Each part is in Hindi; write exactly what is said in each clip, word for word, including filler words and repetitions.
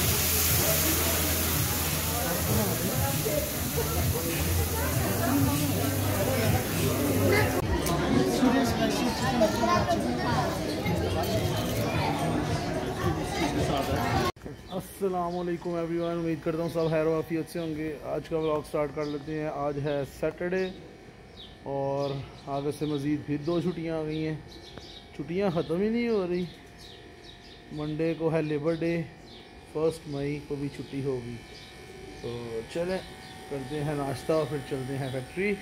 अस्सलामुअलैकुम एवरीवन, उम्मीद करता हूँ सब खैर वाफियत से होंगे। आज का व्लॉग स्टार्ट कर लेते हैं। आज है सैटरडे और आगे से मज़ीद फिर दो छुट्टियाँ आ गई हैं। छुट्टियाँ ख़त्म ही नहीं हो रही। मंडे को है लेबर डे, फर्स्ट मई को भी छुट्टी होगी। तो चलें करते हैं नाश्ता और फिर चलते हैं फैक्ट्री।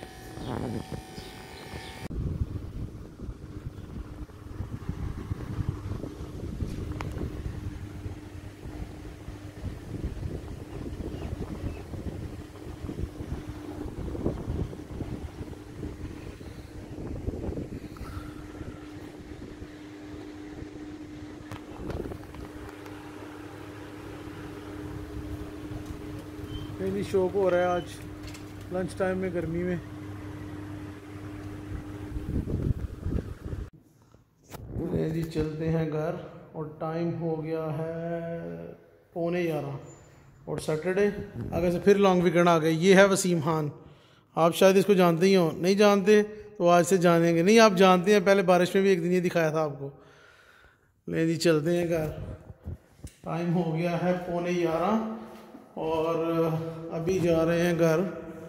नहीं शौक हो रहा है आज लंच टाइम में गर्मी में। जी चलते हैं घर और टाइम हो गया है पौने ग्यारह और सैटरडे आगे से फिर लॉन्ग वीकेंड आ गए। ये है वसीम खान, आप शायद इसको जानते ही हो, नहीं जानते तो आज से जानेंगे। नहीं आप जानते हैं, पहले बारिश में भी एक दिन ये दिखाया था आपको। ले जी चलते हैं घर, टाइम हो गया है पौने ग्यारह और अभी जा रहे हैं घर।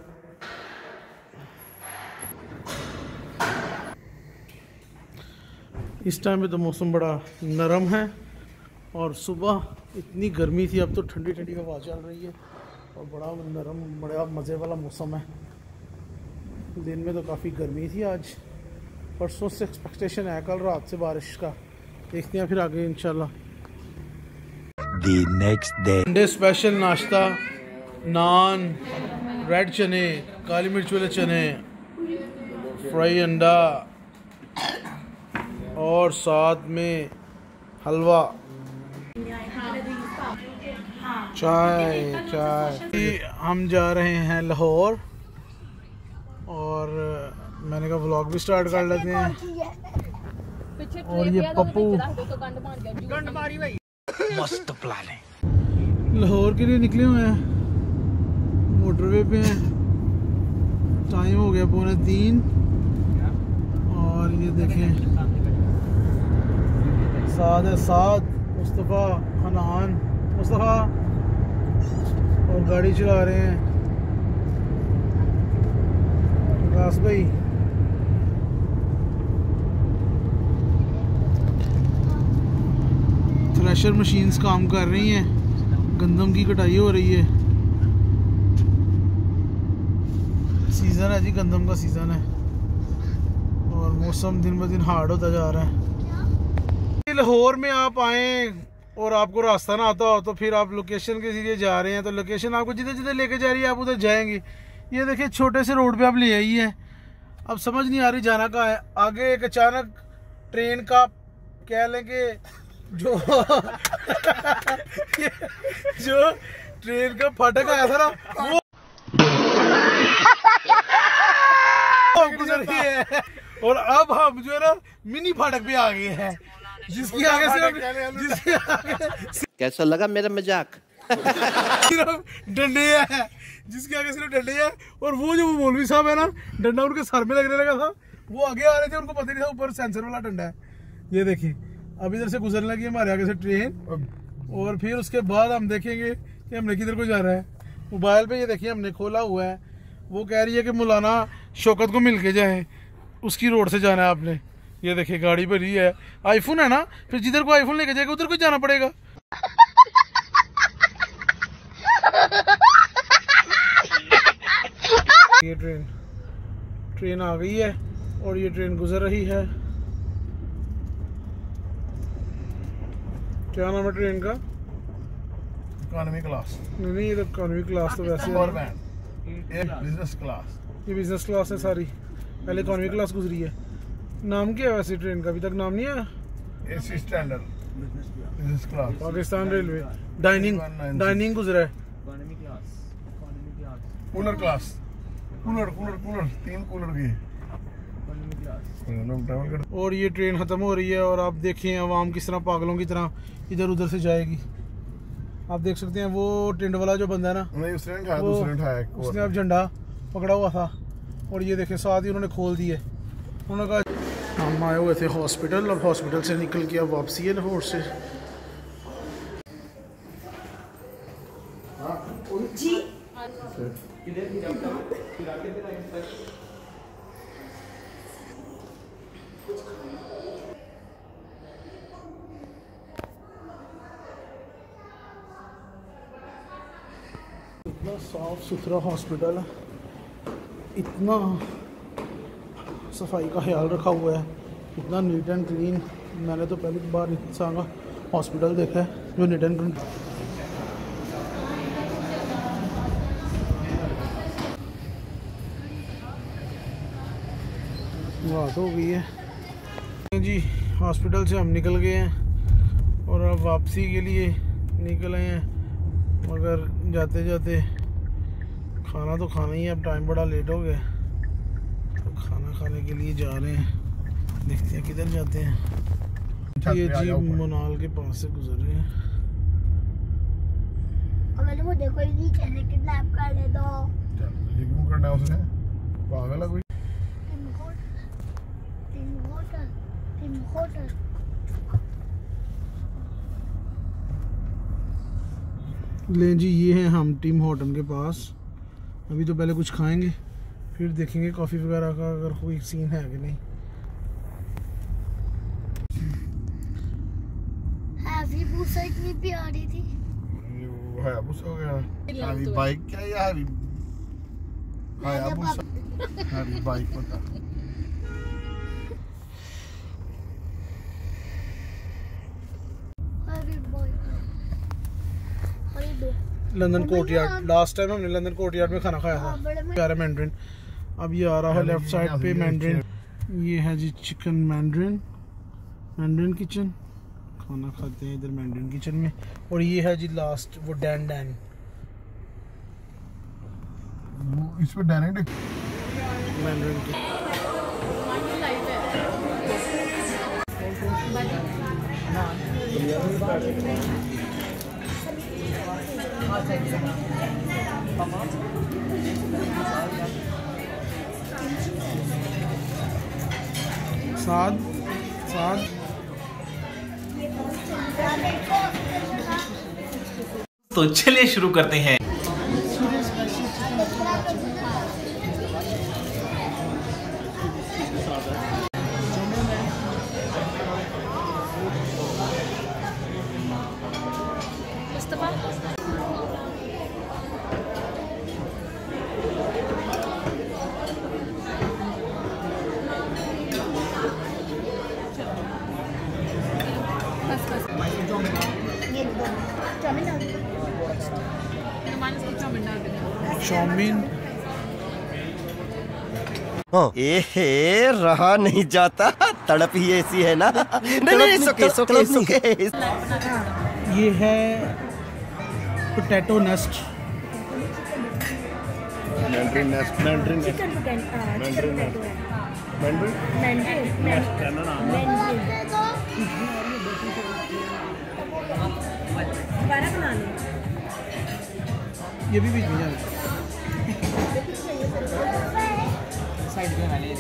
इस टाइम पे तो मौसम बड़ा नरम है और सुबह इतनी गर्मी थी, अब तो ठंडी ठंडी हवा चल रही है और बड़ा नरम बड़ा मज़े वाला मौसम है। दिन में तो काफ़ी गर्मी थी आज, परसों से एक्सपेक्टेशन है कल रात से बारिश का, देखते हैं फिर आगे इंशाल्लाह। The next day. Sunday special नाश्ता, नान, रेड चने, काली मिर्च वाले चने, फ्राई अंडा और साथ में हलवा, चाय चाय। हम जा रहे हैं लाहौर और मैंने कहा व्लॉग भी स्टार्ट कर लेते हैं। और ये पप्पू मस्त प्लान है। लाहौर के लिए निकले हुए हैं, मोटरवे पे हैं। टाइम हो गया पौने तीन और ये देखें साद है साद, मुस्तफ़ा, हनान, मुस्तफ़ा और गाड़ी चला रहे हैं विकास भाई। थ्रेशर मशीन्स काम कर रही हैं, गंदम की कटाई हो रही है। सीज़न है जी, गंदम का सीज़न है और मौसम दिन ब दिन हार्ड होता जा रहा है। लाहौर में आप आए और आपको रास्ता ना आता हो तो फिर आप लोकेशन के जरिए जा रहे हैं, तो लोकेशन आपको जिधर जिधर लेके जा रही है आप उधर जाएंगे। ये देखिए छोटे से रोड पे आप ले आई है, अब समझ नहीं आ रही जाना कहाँ है। आगे एक अचानक ट्रेन का कह लेंगे जो जो ट्रेन का फाटक आया था ना, वो गुजर गए है और अब हम जो है ना मिनी फाटक पे आ गए हैं, जिसकी आगे से जिसकी आगे कैसा लगा मेरा मजाक? सिर्फ डंडे है, जिसके आगे सिर्फ डंडे है। और वो जो मौलवी साहब है ना, डंडा उनके सर में लगने लगा था, वो आगे आ रहे थे, उनको पता नहीं था ऊपर सेंसर वाला डंडा है। ये देखिए अब इधर से गुजरने लगी हमारे आगे से ट्रेन और फिर उसके बाद हम देखेंगे कि हमने किधर को जाना है। मोबाइल पे ये देखिए हमने खोला हुआ है, वो कह रही है कि मौलाना शौकत को मिल के जाए, उसकी रोड से जाना है आपने। ये देखिए गाड़ी भरी है, आईफोन है ना, फिर जिधर को आईफोन लेके जाएगा उधर को जाना पड़ेगा। ये ट्रेन ट्रेन आ गई है और ये ट्रेन गुजर रही है। क्या नाम है ट्रेन का? Economy class. नहीं नहीं, ये तो इकोनॉमी क्लास तो वैसे है, ये बिजनेस क्लास। ये बिजनेस क्लास है सारी, पहले इकोनॉमी क्लास गुजरी है। नाम क्या है वैसे ट्रेन का? अभी तक नाम नहीं आया। AC standard business class, Pakistan railway. Dining dining गुजरा है। Cooler class, cooler cooler cooler तीन कूलर की। और ये ट्रेन ख़त्म हो रही है और आप देखें आवाम किस तरह पागलों की तरह इधर उधर से जाएगी। आप देख सकते हैं वो टेंट वाला जो बंदा है ना, नहीं उसने नहीं उठाया, वो दूसरे ने उठाया एक और। उसने अब झंडा पकड़ा हुआ था और ये देखें साथ ही उन्होंने खोल दिए। उन्होंने कहा हम आए हुए थे हॉस्पिटल और हॉस्पिटल से निकल के अब वापसी है लाहौर से। इतना साफ सुथरा हॉस्पिटल है, इतना सफाई का ख्याल रखा हुआ है, इतना नीट एंड क्लीन। मैंने तो पहली बार इंसान का हॉस्पिटल देखा है जो नीट एंड क्लीन। बात हो गई है जी, हॉस्पिटल से हम निकल गए हैं और अब वापसी के लिए निकल आए हैं, मगर जाते जाते खाना तो खाना ही है। अब टाइम बड़ा लेट हो गया तो खाना खाने के लिए जा रहे हैं, देखते हैं किधर जाते हैं। ये जी मनाल के पास से गुजर रहे हैं। अगर मुझे कोई नीचे से किडनैप कर ले दो। ये क्यों करना है उसने? पागल है कोई? Team hotel, team hotel, team hotel. ले जी, ये हैं हम टीम होटल के पास। अभी तो पहले कुछ खाएंगे फिर देखेंगे कॉफ़ी वगैरह का अगर कोई सीन है कि नहीं। हैवी बूसा इतनी प्यारी थी। वो है बुस हो गया। हैवी बाइक क्या है? हैवी है बुस, हैवी बाइक पता। Heavy boy. अरे दो लंदन कोर्टयार्ड, लास्ट टाइम हमने लंदन कोर्टयार्ड में खाना खाया था, प्यारा मैंड्रिन। अब ये आ रहा है लेफ्ट साइड पे मैंड्रिन। ये है जी चिकन मैंड्रिन, मैंड्रिन किचन। खाना खाते हैं इधर मैंड्रिन किचन में। और ये है जी लास्ट वो डैन डैन, इस पे डायरेक्ट मैंड्रिन की। साद साद तो चलिए शुरू करते हैं। चाउमीन। एहे रहा नहीं जाता, तड़प ही ऐसी है ना। नहीं नहीं सुके सुके सुके। ये है potato nest, Mandarin nest, Mandarin nest, chicken Mandarin Mandarin Mandarin Mandarin. दोबारा बना लो। ये भी बीच में जाना। साइड पे मैंने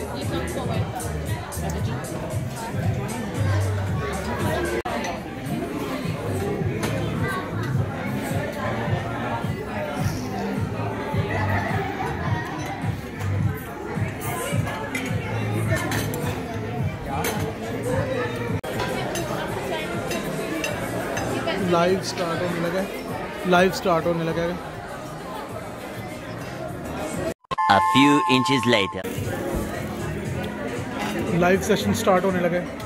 लाइव स्टार्ट होने लगा, लाइव स्टार्ट होने लगा है। A few inches later. Live session start होने लगा है।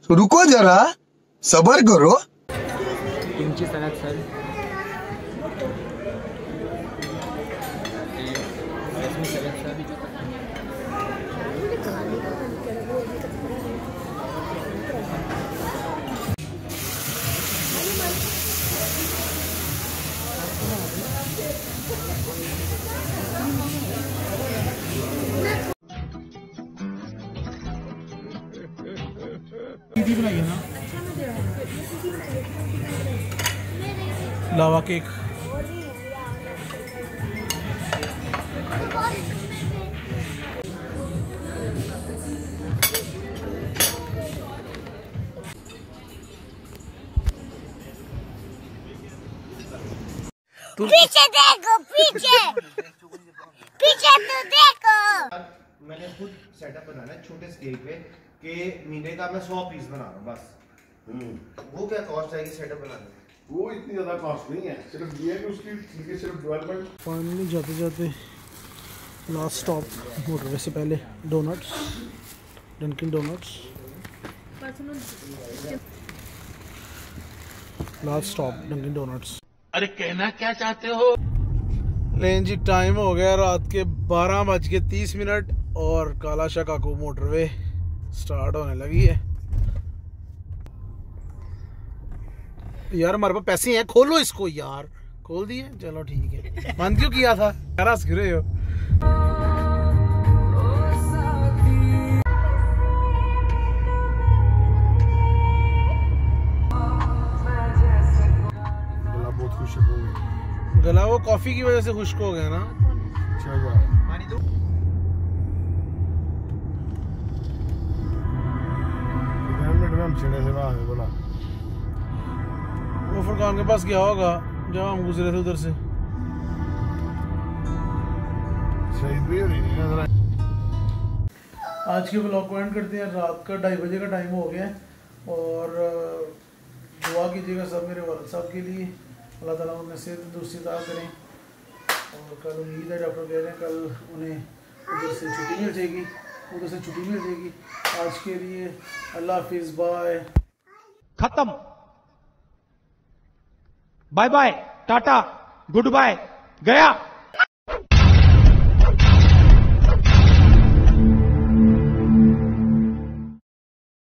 रुको जरा, सबर करो। Kimchi salad sir, Rashmi salad sir, दीदी बनाई है ना लावा केक। पीछे देखो, पीछे पीछे तो देखो। मैंने खुद सेटअप बनाना है छोटे स्केल पे कि महीने का मैं सौ पीस बना रहा हूँ बस। वो क्या कॉस्ट आएगी सेटअप बनाने में? वो इतनी ज्यादा कॉस्ट नहीं है, सिर्फ ये है कि उसकी उनकी सिर्फ डेवलपमेंट। फाइनली जाते जाते लास्ट स्टॉप मोटरवे से पहले donuts, Dunkin donuts. Last stop Dunkin donuts. अरे कहना क्या चाहते हो? लेकिन जी टाइम हो गया रात के बारह बज के तीस मिनट और काला शाह काकू मोटरवे स्टार्ट होने लगी है। यार हमारे पास पैसे हैं, खोलो इसको यार। खोल दिए, चलो ठीक है। बंद क्यों किया था यार? हंस रहे हो। गला बहुत खुश हो गया। गला वो कॉफी की वजह से खुश्क हो गया ना। अच्छा यार पानी दो। मिनट में हम छिड़े से वहां बोला वो फुरकान के पास गया होगा जब हम गुजरे थे उधर से। शहीद भी हो रही है नजर आई। आज के ब्लॉग को एंड करते हैं। रात का ढाई बजे का टाइम हो गया है और दुआ कीजिएगा सब मेरे वालिद साहब के लिए, अल्लाह ताला उन्हें सेहत तंदुरुस्ती अता करें। और कल उम्मीद है, डॉक्टर कह रहे हैं कल उन्हें उधर से छुट्टी मिल जाएगी, उधर से छुट्टी मिल जाएगी। आज के लिए अल्लाह हाफिज़, बाय। खत्म, bye bye, tata, goodbye, गया।